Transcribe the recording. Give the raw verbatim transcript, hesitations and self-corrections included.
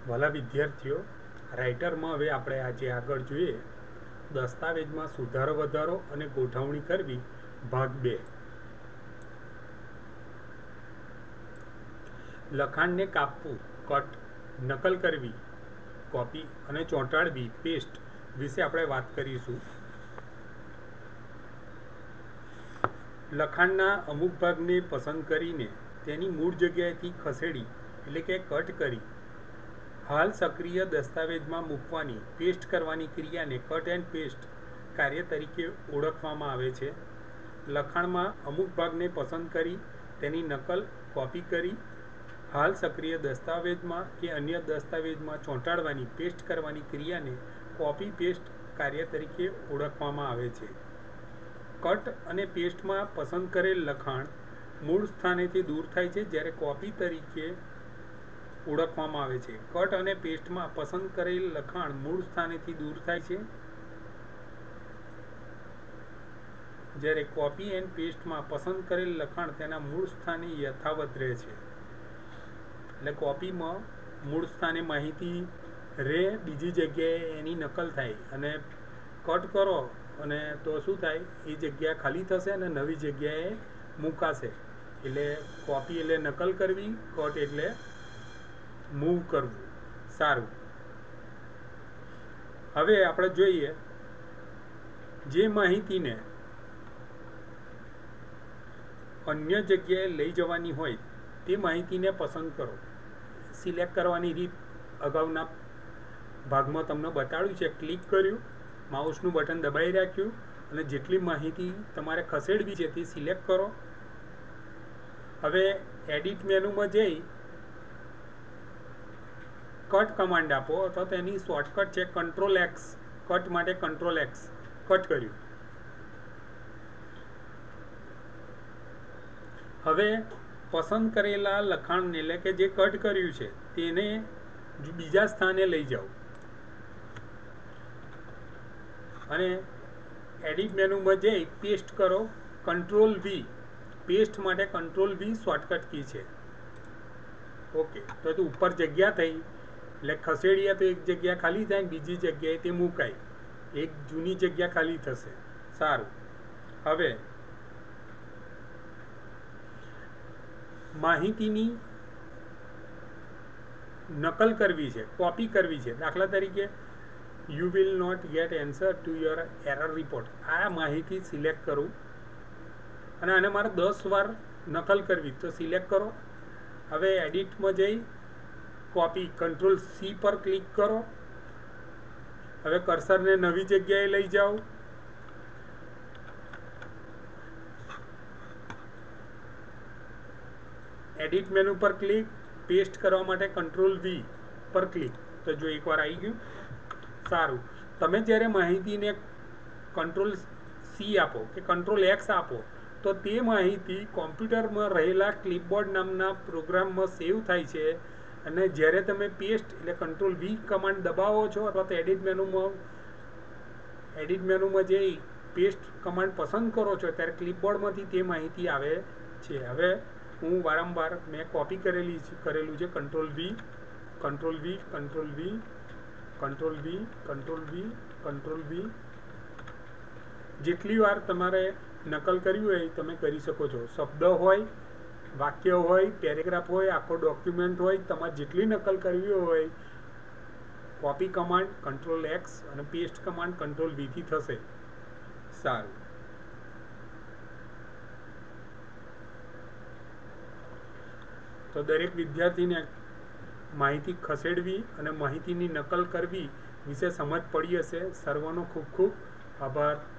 વાલા વિદ્યાર્થીઓ, રાઇટરમાં હવે આપણે આજે આગળ જોઈએ દસ્તાવેજમાં સુધારો વધારો અને ગોઠવણી કરવી ભાગ બે. લખાણને કાપવું, કટ, નકલ કરવી, કોપી અને ચોંટાડવી, પેસ્ટ વિશે આપણે વાત કરીશું. લખાણના અમુક ભાગને પસંદ કરીને તેની મૂળ જગ્યાએથી ખસેડી એટલે કે કટ કરી હાલ સક્રિય દસ્તાવેજમાં મૂકવાની પેસ્ટ કરવાની ક્રિયાને કટ એન્ડ પેસ્ટ કાર્ય તરીકે ઓળખવામાં આવે છે. લખાણમાં અમુક ભાગને પસંદ કરી તેની નકલ કોપી કરી હાલ સક્રિય દસ્તાવેજમાં કે અન્ય દસ્તાવેજમાં ચોંટાડવાની પેસ્ટ કરવાની ક્રિયાને કોપી પેસ્ટ કાર્ય તરીકે ઓળખવામાં આવે છે. કટ અને પેસ્ટમાં પસંદ કરેલ લખાણ મૂળ સ્થાનેથી દૂર થાય છે, જ્યારે કોપી તરીકે ઓળખવામાં આવે છે. કટ અને પેસ્ટમાં પસંદ કરેલ લખાણ મૂળ સ્થાનેથી દૂર થાય છે, જ્યારે કોપી એન્ડ પેસ્ટમાં પસંદ કરેલ લખાણ તેના મૂળ સ્થાને યથાવત રહે છે. એટલે કોપીમાં મૂળ સ્થાને માહિતી રહે, બીજી જગ્યાએ એની નકલ થાય, અને કટ કરો અને તો શું થાય, એ જગ્યા ખાલી થશે અને નવી જગ્યાએ મૂકાશે. એટલે કોપી એટલે નકલ કરવી, કટ એટલે મૂવ કરવું. સારું, હવે આપણે જોઈએ જે માહિતીને અન્ય જગ્યાએ લઈ જવાની હોય તે માહિતીને પસંદ કરો. સિલેક્ટ કરવાની રીત અગાઉના ભાગમાં તમને બતાડ્યું છે. ક્લિક કર્યું, માઉસનું બટન દબાઈ રાખ્યું અને જેટલી માહિતી તમારે ખસેડવી છે તે સિલેક્ટ કરો. હવે એડિટ મેનુમાં જઈ કટ કમાન્ડ આપો, અથવા તેની શોર્ટકટ છે કંટ્રોલ એક્સ. કટ માટે કંટ્રોલ એક્સ. કટ કર્યું. હવે પસંદ કરેલા લખાણને એટલે કે જે કટ કર્યું છે તેને બીજા સ્થાને લઈ જાઓ અને એડિટ મેનુમાં જઈ પેસ્ટ કરો. Control V. પેસ્ટ માટે કંટ્રોલ વી શોર્ટકટ કી છે. ઓકે, તો તો ઉપર જગ્યા થઈ એટલે ખસેડીએ તો એક જગ્યા ખાલી થાય ને બીજી જગ્યાએ તે મુકાય. એક જૂની જગ્યા ખાલી થશે. સારું, હવે માહિતીની નકલ કરવી છે, કોપી કરવી છે. દાખલા તરીકે you will not get answer to your error report. આ માહિતી સિલેક્ટ કરું અને આને મારે દસ વાર નકલ કરવી, તો સિલેક્ટ કરો. હવે એડિટમાં જઈ કોપી કંટ્રોલ સી પર ક્લિક કરો. હવે કર્સરને નવી જગ્યાએ લઈ જાઓ. એડિટ મેનુ પર ક્લિક, પેસ્ટ કરવા માટે કંટ્રોલ વી પર ક્લિક. તો જો એકવાર આવી ગયું. સારું, તમે જ્યારે માહિતીને કંટ્રોલ સી આપો કે કંટ્રોલ એક્સ આપો તો તે માહિતી કોમ્પ્યુટરમાં રહેલા ક્લિપબોર્ડ નામના પ્રોગ્રામમાં સેવ થાય છે. અને જ્યારે તમે પેસ્ટ એટલે કંટ્રોલ વી કમાન્ડ દબાવો છો અથવા તો એડિટ મેનુમાં એડિટ મેનુમાં જઈ પેસ્ટ કમાન્ડ પસંદ કરો છો ત્યારે ક્લિપબોર્ડમાંથી તે માહિતી આવે છે. હવે હું વારંવાર મેં કોપી કરેલી કરેલું છે control V, control V, control V, control V, control V, control V. જેટલી વાર તમારે નકલ કરવી હોય તમે કરી શકો છો. શબ્દ હોય, વાક્ય હોય, પેરેગ્રાફ હોય, આખો ડોક્યુમેન્ટ હોય, તમારે જેટલી નકલ કરવી હોય કોપી કમાન્ડ કંટ્રોલ એક્સ અને પેસ્ટ કમાન્ડ કંટ્રોલ વીથી થશે. સારું, તો દરેક વિદ્યાર્થીને માહિતી ખસેડવી અને માહિતીની નકલ કરવી વિશે સમજ પડી હશે. સર્વનો ખૂબ ખૂબ આભાર.